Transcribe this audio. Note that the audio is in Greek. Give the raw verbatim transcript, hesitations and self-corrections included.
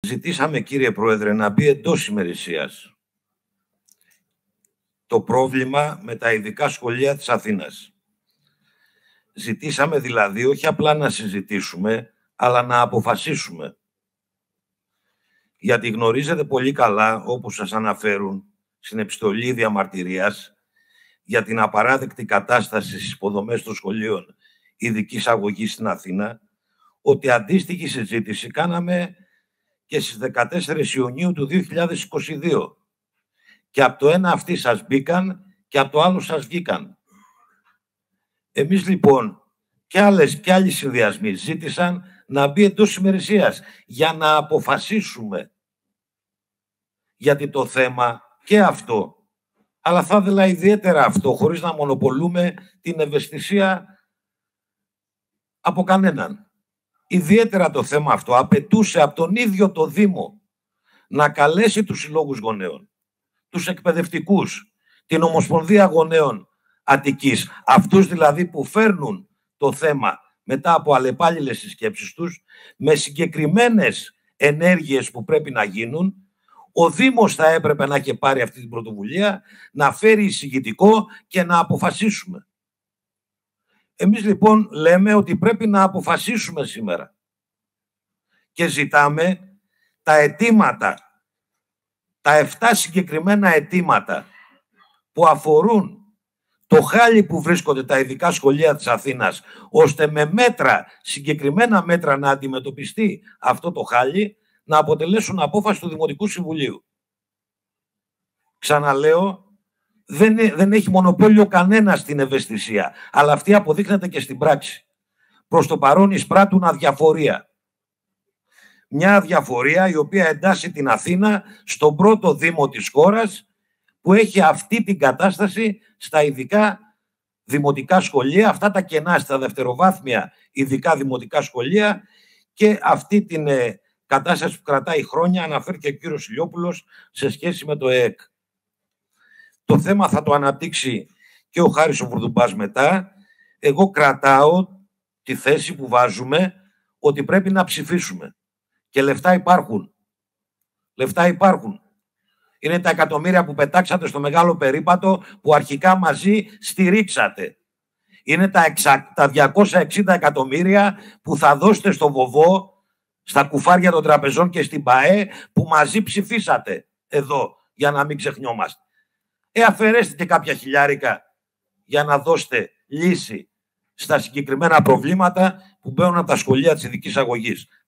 Ζητήσαμε, κύριε Πρόεδρε, να μπει εντός ημερησίας το πρόβλημα με τα ειδικά σχολεία της Αθήνας. Ζητήσαμε δηλαδή όχι απλά να συζητήσουμε, αλλά να αποφασίσουμε. Γιατί γνωρίζετε πολύ καλά, όπως σας αναφέρουν στην επιστολή διαμαρτυρίας, για την απαράδεκτη κατάσταση στις υποδομές των σχολείων ειδικής αγωγής στην Αθήνα, ότι αντίστοιχη συζήτηση κάναμε και στις δεκατέσσερις Ιουνίου του δύο χιλιάδες είκοσι δύο. Και από το ένα αυτοί σας μπήκαν και από το άλλο σας βγήκαν. Εμείς λοιπόν και, άλλες, και άλλοι συνδυασμοί ζήτησαν να μπει εντός ημερησίας για να αποφασίσουμε. Γιατί το θέμα και αυτό, αλλά θα ήθελα ιδιαίτερα αυτό, χωρίς να μονοπολούμε την ευαισθησία από κανέναν. Ιδιαίτερα το θέμα αυτό απαιτούσε από τον ίδιο το Δήμο να καλέσει τους συλλόγους γονέων, τους εκπαιδευτικούς, την Ομοσπονδία Γονέων Αττικής, αυτούς δηλαδή που φέρνουν το θέμα μετά από αλλεπάλληλες συσκέψεις τους, με συγκεκριμένες ενέργειες που πρέπει να γίνουν. Ο Δήμος θα έπρεπε να έχει πάρει αυτή την πρωτοβουλία, να φέρει εισηγητικό και να αποφασίσουμε. Εμείς λοιπόν λέμε ότι πρέπει να αποφασίσουμε σήμερα και ζητάμε τα αιτήματα, τα εφτά συγκεκριμένα αιτήματα που αφορούν το χάλι που βρίσκονται τα ειδικά σχολεία της Αθήνας, ώστε με μέτρα, συγκεκριμένα μέτρα να αντιμετωπιστεί αυτό το χάλι, να αποτελέσουν απόφαση του Δημοτικού Συμβουλίου. Ξαναλέω, δεν, δεν έχει μονοπόλιο κανένα στην ευαισθησία, αλλά αυτή αποδείχνεται και στην πράξη. Προς το παρόν εισπράττουν αδιαφορία. Μια αδιαφορία η οποία εντάσσει την Αθήνα στον πρώτο Δήμο της χώρας, που έχει αυτή την κατάσταση στα ειδικά δημοτικά σχολεία, αυτά τα κενά στα δευτεροβάθμια ειδικά δημοτικά σχολεία και αυτή την ε, κατάσταση που κρατάει χρόνια, αναφέρει και ο κύριος Ηλιόπουλος σε σχέση με το ΕΕΚ. Το θέμα θα το αναπτύξει και ο Χάρης ο Βουρδουμπάς μετά. Εγώ κρατάω τη θέση που βάζουμε ότι πρέπει να ψηφίσουμε. Και λεφτά υπάρχουν. Λεφτά υπάρχουν. Είναι τα εκατομμύρια που πετάξατε στο μεγάλο περίπατο που αρχικά μαζί στηρίξατε. Είναι τα, εξα... τα διακόσια εξήντα εκατομμύρια που θα δώσετε στο Βοβό, στα κουφάρια των τραπεζών και στην ΠΑΕ που μαζί ψηφίσατε εδώ, για να μην ξεχνιόμαστε. Ε, αφαιρέστε και κάποια χιλιάρικα για να δώσετε λύση στα συγκεκριμένα προβλήματα που μπαίνουν από τα σχολεία της ειδικής αγωγής.